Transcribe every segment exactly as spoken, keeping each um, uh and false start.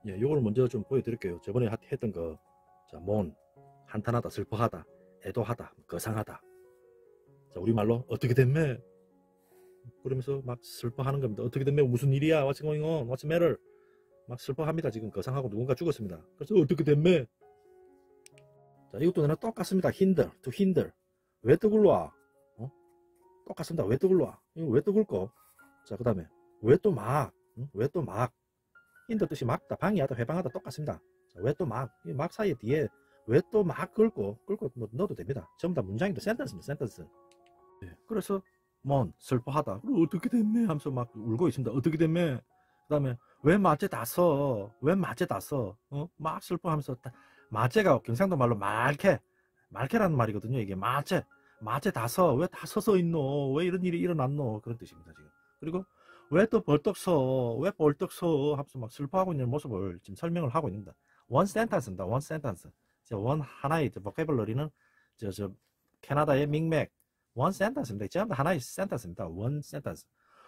예, 요걸 먼저 좀 보여드릴게요. 저번에 하- 했던 거, 자, 몬, 한탄하다, 슬퍼하다, 애도하다, 거상하다. 자, 우리말로 어떻게 됐매? 그러면서 막 슬퍼하는 겁니다. 어떻게 됐매? 무슨 일이야? What's going on? What's the matter? 막 슬퍼합니다. 지금 거상하고 누군가 죽었습니다. 그래서 어떻게 됐매? 자, 이것도 그냥 똑같습니다. hinder, to hinder. 왜 떠글러와? 어? 똑같습니다. 왜 떠글러와? 이거 왜 떠글거? 자, 그 다음에 왜 또 막? 응? 왜 또 막? hinder 뜻이 막다, 방해하다, 회방하다 똑같습니다. 자, 왜 또 막? 이 막 사이에 뒤에 왜 또 막 끌고 끌고 뭐 넣어도 됩니다. 전부 다 문장입니다. 센텐스입니다. 센텐스. 예, 그래서 뭔 슬퍼하다. 그리고 어떻게 됐매? 하면서 막 울고 있습니다. 어떻게 됐매? 그 다음에 왜 마제 다 써? 왜 마제 다 써? 어? 막 슬퍼하면서 다, 마제가 경상도 말로 말케 말케라는 말이거든요. 이게 마제 마제 다 써. 왜 다 서서 있노? 왜 이런 일이 일어났노? 그런 뜻입니다. 지금. 그리고 왜 또 벌떡 서? 왜 벌떡 서? 하면서 막 슬퍼하고 있는 모습을 지금 설명을 하고 있습니다. 원 센텐스입니다. 원 센텐스. 원 하나의 보케블러리는 저, 저 캐나다의 밍맥 원 센텐스입니다. 전부 하나의 센텐스입니다. 원 센텐스.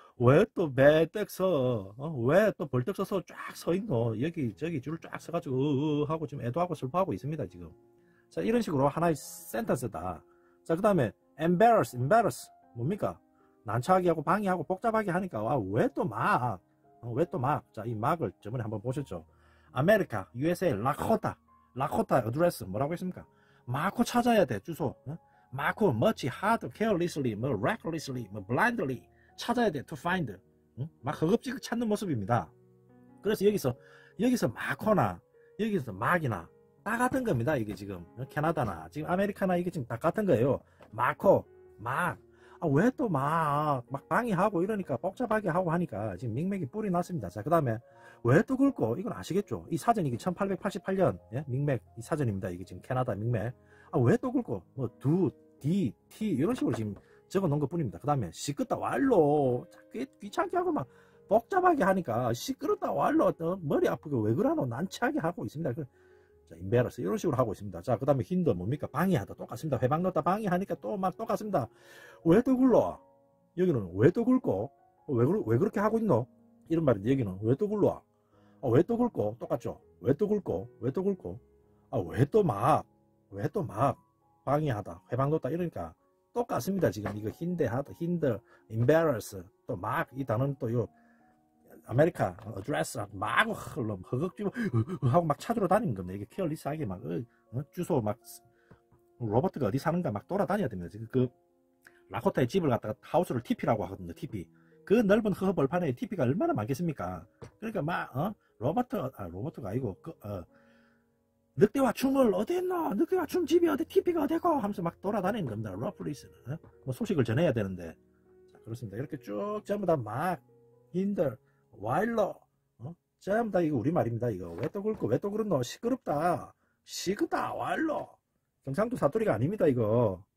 왜 또 매떡 서? 어? 왜 또 벌떡 서서 쫙 서 있노? 여기 저기 줄 쫙 서가지고 으으 하고 지금 애도하고 슬퍼하고 있습니다. 지금. 자, 이런 식으로 하나의 센텐스다. 자, 그 다음에 embarrass, embarrass 뭡니까? 난처하게 하고 방해하고 복잡하게 하니까 와, 왜 또 막? 어, 왜 또 막? 자, 이 막을 저번에 한번 보셨죠? 아메리카, 유에스에이, 라코타, 라코타 어드레스 뭐라고 했습니까? 마코 찾아야 돼, 주소. 어? 마코, much, hard, carelessly, 뭐 recklessly, 뭐 blindly 찾아야 돼, to find. 응? 막 허겁지겁 찾는 모습입니다. 그래서 여기서 여기서 마코나 여기서 막이나 다 같은 겁니다. 이게 지금 캐나다나 지금 아메리카나 이게 지금 다 같은 거예요. 마코, 막. 아, 왜 또 막, 막 방해하고 이러니까 복잡하게 하고 하니까 지금 밍맥이 뿔이 났습니다. 자, 그 다음에 왜 또 긁고 이건 아시겠죠? 이 사전이 천팔백팔십팔 년 예? 밍맥 이 사전입니다. 이게 지금 캐나다 밍맥. 아, 왜 또 긁고 뭐 두, 디, 티 이런 식으로 지금 적어 놓은 것 뿐입니다. 그 다음에 시끄다 왈로 귀, 귀찮게 하고 막 복잡하게 하니까 시끄럽다 왈로 머리 아프게 왜 그러노 난처하게 하고 있습니다. 자, 인베러스 이런 식으로 하고 있습니다. 자, 그 다음에 힌더 뭡니까? 방해하다 똑같습니다. 회방 넣었다 방해하니까 또 막 똑같습니다. 왜 또 굴러? 여기는 왜 또 굴고? 왜, 왜 그렇게 하고 있노? 이런 말인데 여기는 왜 또 굴러? 아, 왜 또 굴고? 똑같죠? 왜 또 굴고? 왜 또 굴고? 아, 왜 또 막? 왜 또 막? 방해하다, 회방 넣었다 이러니까 똑같습니다. 지금 이거 힌데하다, 힌더, embarrass 또 막 이 단어는 또 요 아메리카 어드레스 막 허걱지고 하고 막 찾으러 다니는 겁니다. 이게 케어리스하게 막 어? 주소 막 로버트가 어디 사는가 막 돌아다녀야 됩니다. 지금 그 라코타의 집을 갖다가 하우스를 티피라고 하거든요. 티피. 그 넓은 허벌판에 티피가 얼마나 많겠습니까? 그러니까 막 어? 로버트 아 로버트가 아니고 그, 어, 늑대와 춤을 어디 했노? 늑대와 춤 집이 어디 티피가 어디고? 하면서 막 돌아다니는 겁니다. 러플리스는 어? 뭐 소식을 전해야 되는데 자, 그렇습니다. 이렇게 쭉 전부 다 막 힌들 와일러 어? 전부 다 이거 우리말입니다. 이거 왜 또 그렇고 왜 또 그렇노? 시끄럽다 시끄다 와일러 경상도 사투리가 아닙니다. 이거